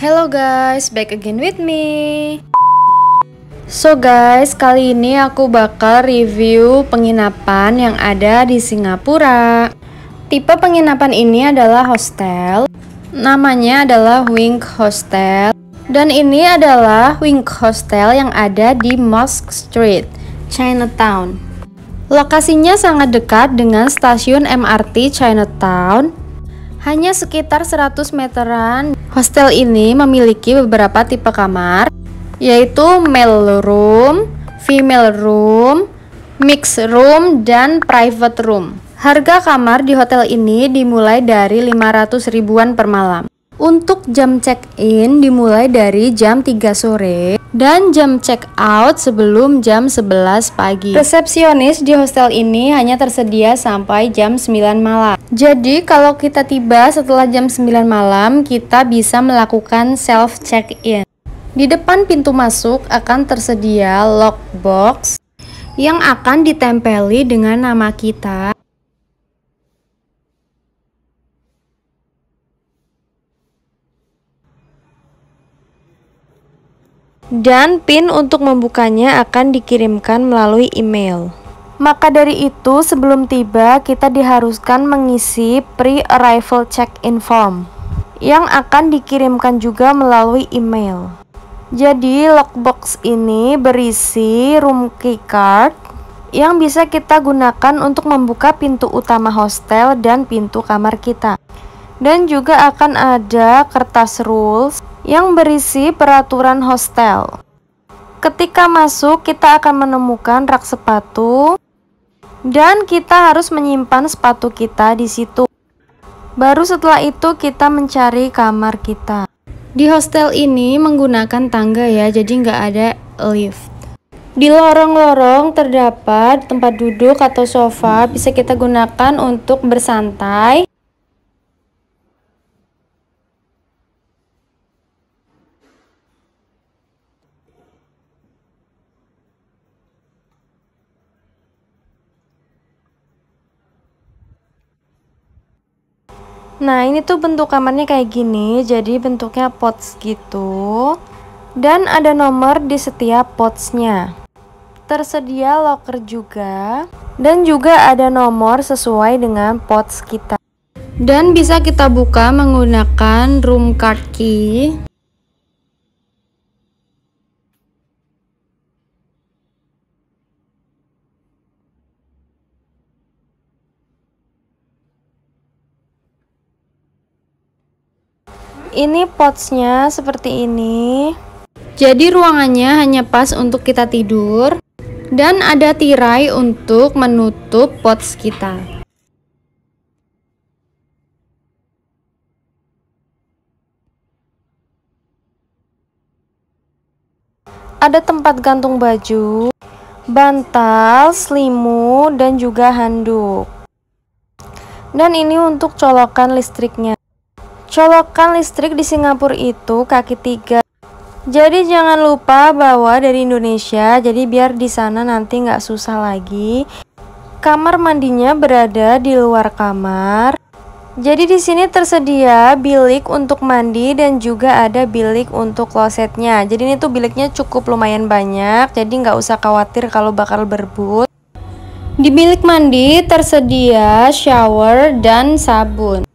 Hello guys, back again with me. So guys, kali ini aku bakal review penginapan yang ada di Singapura. Tipe penginapan ini adalah hostel. Namanya adalah Wink Hostel. Dan ini adalah Wink Hostel yang ada di Mosque Street, Chinatown. Lokasinya sangat dekat dengan stasiun MRT Chinatown. Hanya sekitar 100 meteran. Hostel ini memiliki beberapa tipe kamar, yaitu male room, female room, mixed room, dan private room. Harga kamar di hotel ini dimulai dari 500 ribuan per malam. Untuk jam check-in dimulai dari jam 3 sore dan jam check-out sebelum jam 11 pagi. Resepsionis di hostel ini hanya tersedia sampai jam 9 malam. Jadi kalau kita tiba setelah jam 9 malam, kita bisa melakukan self check-in. Di depan pintu masuk akan tersedia lockbox yang akan ditempeli dengan nama kita. Dan PIN untuk membukanya akan dikirimkan melalui email. Maka dari itu, sebelum tiba kita diharuskan mengisi pre-arrival check-in form yang akan dikirimkan juga melalui email. Jadi lockbox ini berisi room key card yang bisa kita gunakan untuk membuka pintu utama hostel dan pintu kamar kita. Dan juga akan ada kertas rules yang berisi peraturan hostel. Ketika masuk, kita akan menemukan rak sepatu dan kita harus menyimpan sepatu kita di situ. Baru setelah itu kita mencari kamar kita. Di hostel ini menggunakan tangga ya, jadi nggak ada lift. Di lorong-lorong terdapat tempat duduk atau sofa, bisa kita gunakan untuk bersantai. Nah, ini tuh bentuk kamarnya kayak gini, jadi bentuknya pots gitu. Dan ada nomor di setiap potsnya. Tersedia locker juga. Dan juga ada nomor sesuai dengan pots kita. Dan bisa kita buka menggunakan room card key. Ini potsnya seperti ini. Jadi ruangannya hanya pas untuk kita tidur. Dan ada tirai untuk menutup pots kita. Ada tempat gantung baju, bantal, selimut, dan juga handuk. Dan ini untuk colokan listriknya. Colokan listrik di Singapura itu kaki 3. Jadi jangan lupa bawa dari Indonesia, jadi biar di sana nanti nggak susah lagi. Kamar mandinya berada di luar kamar. Jadi di sini tersedia bilik untuk mandi dan juga ada bilik untuk klosetnya. Jadi ini tuh biliknya cukup lumayan banyak, jadi nggak usah khawatir kalau bakal berebut. Di bilik mandi tersedia shower dan sabun.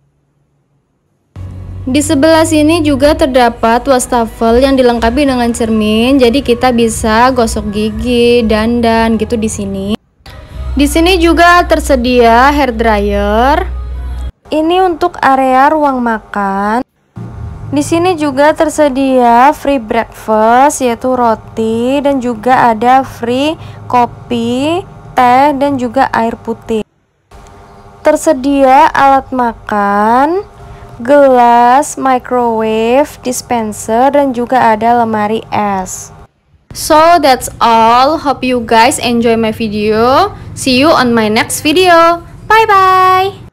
Di sebelah sini juga terdapat wastafel yang dilengkapi dengan cermin, jadi kita bisa gosok gigi, dandan gitu di sini. Di sini juga tersedia hair dryer. Ini untuk area ruang makan. Di sini juga tersedia free breakfast, yaitu roti, dan juga ada free kopi, teh, dan juga air putih. Tersedia alat makan, gelas, microwave, dispenser, dan juga ada lemari es. So that's all. Hope you guys enjoy my video. See you on my next video. Bye bye.